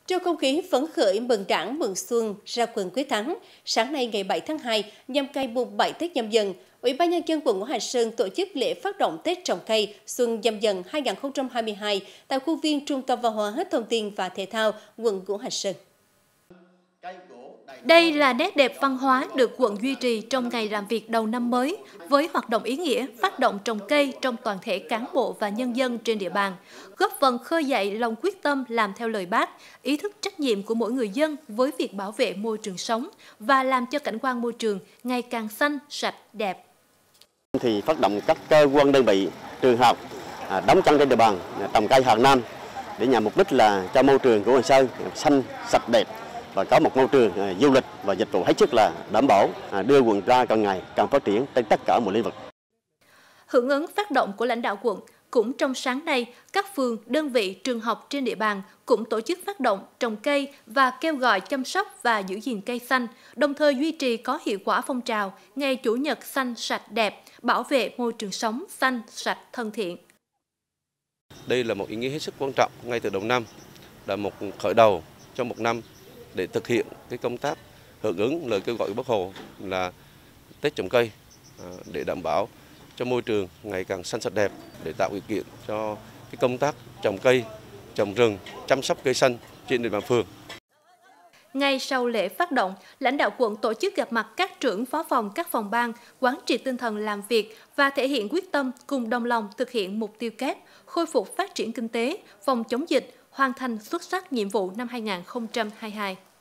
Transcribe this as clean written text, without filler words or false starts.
Trong không khí phấn khởi mừng Đảng mừng xuân ra quân quyết thắng, sáng nay ngày 7 tháng 2 nhằm ngày mùng 7 Tết Nhâm Dần, Ủy ban Nhân dân quận Ngũ Hành Sơn tổ chức lễ phát động Tết trồng cây xuân Nhâm Dần 2022 tại khuôn viên Trung tâm Văn hóa Thông tin và Thể thao quận Ngũ Hành Sơn. Đây là nét đẹp văn hóa được quận duy trì trong ngày làm việc đầu năm mới, với hoạt động ý nghĩa phát động trồng cây trong toàn thể cán bộ và nhân dân trên địa bàn, góp phần khơi dậy lòng quyết tâm làm theo lời Bác, ý thức trách nhiệm của mỗi người dân với việc bảo vệ môi trường sống và làm cho cảnh quan môi trường ngày càng xanh, sạch, đẹp. Thì phát động các cơ quan đơn vị, trường học đóng chân trên địa bàn trồng cây hàng năm để nhằm mục đích là cho môi trường của Ngũ Hành Sơn xanh, sạch, đẹp và có một môi trường du lịch và dịch vụ hết sức là đảm bảo, đưa quận ra càng ngày càng phát triển trên tất cả mọi lĩnh vực. Hưởng ứng phát động của lãnh đạo quận, cũng trong sáng nay, các phường, đơn vị, trường học trên địa bàn cũng tổ chức phát động trồng cây và kêu gọi chăm sóc và giữ gìn cây xanh, đồng thời duy trì có hiệu quả phong trào Ngày Chủ nhật xanh sạch đẹp, bảo vệ môi trường sống xanh sạch thân thiện. Đây là một ý nghĩa hết sức quan trọng ngay từ đầu năm, là một khởi đầu cho một năm để thực hiện cái công tác hưởng ứng lời kêu gọi của Bác Hồ là Tết trồng cây để đảm bảo cho môi trường ngày càng xanh sạch đẹp, để tạo điều kiện cho cái công tác trồng cây, trồng rừng, chăm sóc cây xanh trên địa bàn phường. Ngay sau lễ phát động, lãnh đạo quận tổ chức gặp mặt các trưởng phó phòng các phòng ban, quán triệt tinh thần làm việc và thể hiện quyết tâm cùng đồng lòng thực hiện mục tiêu kép, khôi phục phát triển kinh tế, phòng chống dịch, hoàn thành xuất sắc nhiệm vụ năm 2022.